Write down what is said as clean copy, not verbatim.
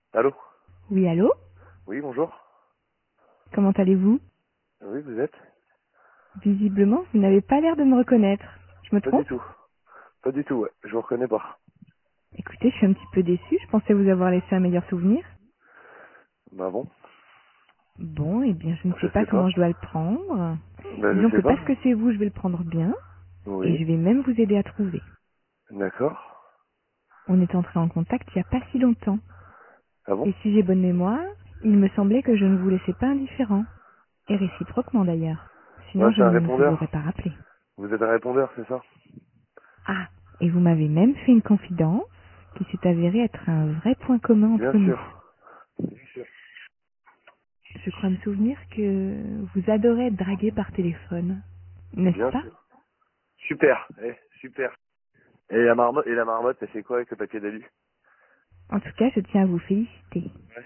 Allô? Oui, allô? Oui, bonjour. Comment allez-vous? Oui, vous êtes? Visiblement, vous n'avez pas l'air de me reconnaître. Je me Pas du trompe? tout. Pas du tout, ouais. Je vous reconnais pas. Écoutez, je suis un petit peu déçue. Je pensais vous avoir laissé un meilleur souvenir. Bah bon. Bon, eh bien, je ne Je sais pas sais pas. comment je dois le prendre. Bah je Disons sais que parce pas. que c'est vous, je vais le prendre bien. Et Oui. je vais même vous aider à trouver. D'accord. On est entré en contact il n'y a pas si longtemps. Ah bon? Et si j'ai bonne mémoire, il me semblait que je ne vous laissais pas indifférent. Et réciproquement d'ailleurs. Ouais, Sinon, je c'est un ne vous aurais répondeur. pas rappelé. Vous êtes un répondeur, c'est ça? Ah, et vous m'avez même fait une confidence qui s'est avérée être un vrai point commun Bien entre nous. sûr. Bien sûr. Je crois me souvenir que vous adorez être dragué par téléphone, n'est-ce Bien pas? sûr. Super. Super. Et la marmotte, elle fait quoi avec le papier d'alu? En tout cas, je tiens à vous féliciter.